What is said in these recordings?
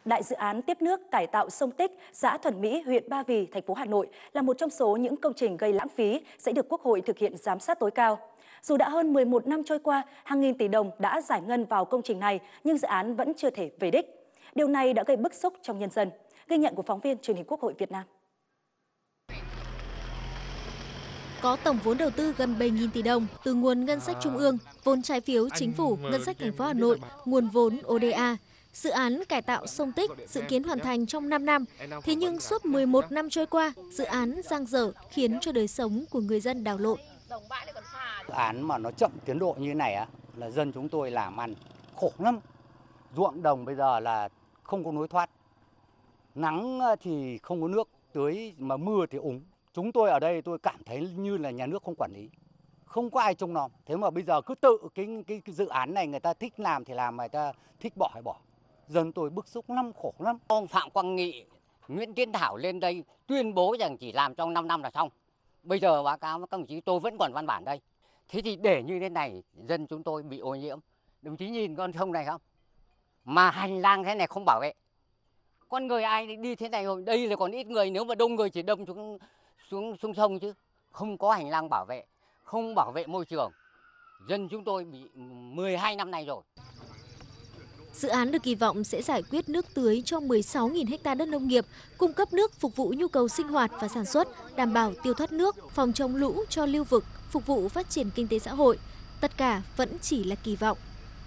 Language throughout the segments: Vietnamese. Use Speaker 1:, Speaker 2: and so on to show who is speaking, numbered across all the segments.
Speaker 1: Đại dự án tiếp nước cải tạo sông Tích, xã Thuần Mỹ, huyện Ba Vì, thành phố Hà Nội là một trong số những công trình gây lãng phí sẽ được Quốc hội thực hiện giám sát tối cao. Dù đã hơn 11 năm trôi qua, hàng nghìn tỷ đồng đã giải ngân vào công trình này, nhưng dự án vẫn chưa thể về đích. Điều này đã gây bức xúc trong nhân dân. Ghi nhận của phóng viên Truyền hình Quốc hội Việt Nam.
Speaker 2: Có tổng vốn đầu tư gần 7.000 tỷ đồng từ nguồn ngân sách trung ương, vốn trái phiếu chính phủ, ngân sách thành phố Hà Nội, nguồn vốn ODA. Dự án cải tạo sông Tích dự kiến hoàn thành trong 5 năm, thế nhưng suốt 11 năm trôi qua, dự án dang dở khiến cho đời sống của người dân đảo lộn.
Speaker 3: Dự án mà nó chậm tiến độ như thế này là dân chúng tôi làm ăn khổ lắm. Ruộng đồng bây giờ là không có lối thoát. Nắng thì không có nước tưới mà mưa thì úng. Chúng tôi ở đây tôi cảm thấy như là nhà nước không quản lý. Không có ai trông nom. Thế mà bây giờ cứ tự cái dự án này người ta thích làm thì làm, người ta thích bỏ hay bỏ. Dân tôi bức xúc lắm, khổ lắm.
Speaker 4: Ông Phạm Quang Nghị, Nguyễn Tiến Thảo lên đây tuyên bố rằng chỉ làm trong 5 năm là xong. Bây giờ báo cáo với các đồng chí tôi vẫn còn văn bản đây. Thế thì để như thế này dân chúng tôi bị ô nhiễm. Đồng chí nhìn con sông này không? Mà hành lang thế này không bảo vệ. Con người ai đi thế này rồi, đây là còn ít người, nếu mà đông người chỉ đâm xuống sông chứ. Không có hành lang bảo vệ, không bảo vệ môi trường. Dân chúng tôi bị 12 năm nay rồi.
Speaker 2: Dự án được kỳ vọng sẽ giải quyết nước tưới cho 16.000 ha đất nông nghiệp, cung cấp nước phục vụ nhu cầu sinh hoạt và sản xuất, đảm bảo tiêu thoát nước, phòng chống lũ cho lưu vực, phục vụ phát triển kinh tế xã hội. Tất cả vẫn chỉ là kỳ vọng.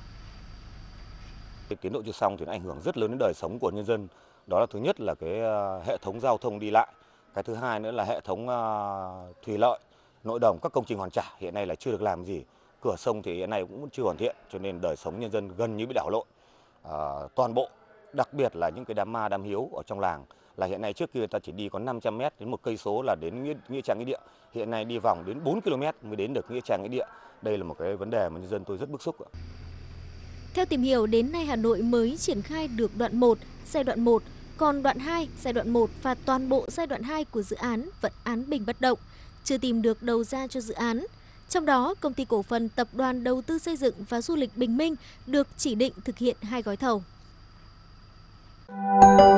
Speaker 5: Tiến độ chưa xong thì nó ảnh hưởng rất lớn đến đời sống của nhân dân. Đó là thứ nhất là cái hệ thống giao thông đi lại. Cái thứ hai nữa là hệ thống thủy lợi, nội đồng, các công trình hoàn trả hiện nay là chưa được làm gì. Cửa sông thì hiện nay cũng chưa hoàn thiện, cho nên đời sống nhân dân gần như bị đảo lộn. Toàn bộ, đặc biệt là những cái đám ma đám hiếu ở trong làng là hiện nay trước kia người ta chỉ đi có 500 m đến 1 cây số là đến nghĩa trang nghĩa địa, hiện nay đi vòng đến 4 km mới đến được nghĩa trang nghĩa địa. Đây là một cái vấn đề mà nhân dân tôi rất bức xúc.
Speaker 2: Theo tìm hiểu, đến nay Hà Nội mới triển khai được đoạn 1, giai đoạn 1, còn đoạn 2, giai đoạn 1 và toàn bộ giai đoạn 2 của dự án vẫn án bình bất động, chưa tìm được đầu ra cho dự án. Trong đó, Công ty Cổ phần Tập đoàn Đầu tư Xây dựng và Du lịch Bình Minh được chỉ định thực hiện 2 gói thầu.